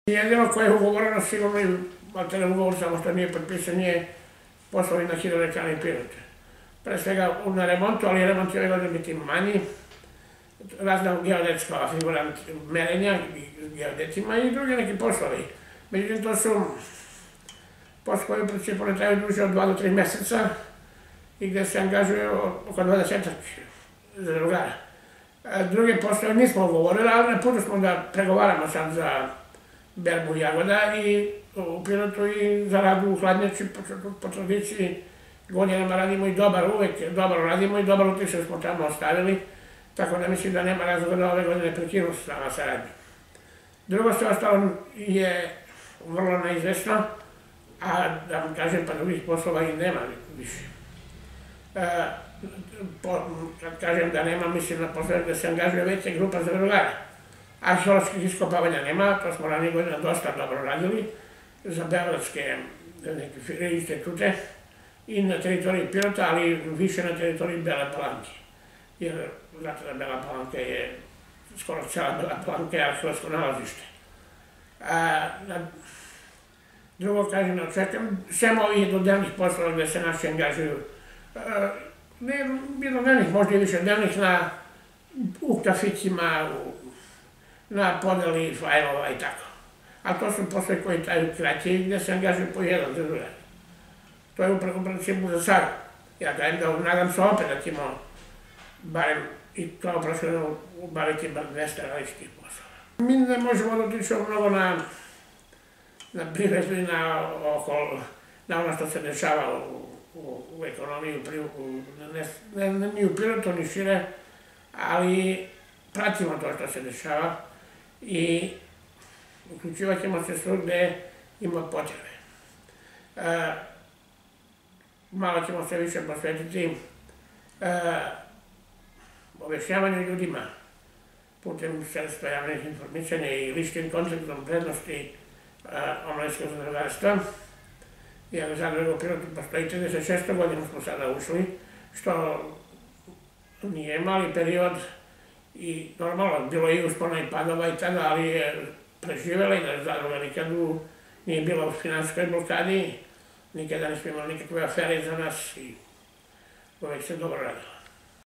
Jedino koje je ugovoreno sigurno i maltene ugovor samo što nije potpisan je poslovi na hidroelektrani Pirot. Pre svega na remontu, ali remont je ove godine biti manji. Razna geodetska figurant merenja geodetima i drugi neki poslovi. Međutim, to su poslovi u principu ne traju duže od 2 do 3 meseca i gde se angažuje oko 20 zadrugara. Druge poslove nismo ugovorili, ali na putu smo da pregovaramo sad za berbu jagoda i u Pirotu i za radu u hladnjači po tradiciji godinama radimo i dobar, uvek dobro radimo i dobar utisak smo tamo ostavili, tako da mislim da nema razloga da ove godine prekinu s nama saradnju. Drugo sve ostalo je vrlo neizvesno, a da vam kažem pa drugih poslova i nema više. Kad kažem da nema, mislim na poslove da se angažuje veća grupa zadrugara. Arheoloških iskopavanja nema, to smo ranije godina dosta dobro radili za beogradske institute i na teritoriji Pirota, ali više na teritoriji Bele Palanke. Jer znate da Bela Palanka je, skoro cela Bela Palanka je arheološko nalazište. Drugo kažem, ne očekujem, sem ovih dodelnih poslova gde se naši angažuju, ne jednodnevnih, možda i više dnevnih u kafićima, na podeli fajlova i tako. A to su posle koji traju kraće i gde se angažuju po jedan za druga. To je u principu za sad. Ja dajem da nadam se opet da ćemo barem i kao prošlo ubaviti bar 200 različitih poslova. Mi ne možemo da utičemo mnogo na privredu i na ono što se dešava u ekonomiji, ni u Pirotu, ni šire, ali pratimo to što se dešava i uključivat ćemo se svud gde ima potrebe. Malo ćemo se više posvetiti objašnjavanju ljudima putem sredstva javnih informisanja i ličnim konceptom vrednosti omladinskog zadrugarstva. Jer zadruga u Pirotu postoji 36. godinu smo sada ušli, što nije mali period i normalno, bilo je i uspona i padova i tada, ali je preživjela i da zadruga nikad nije bila u finansijskoj blokadi, nikada nismo imali nikakve afere za nas i uvek se dobro radilo.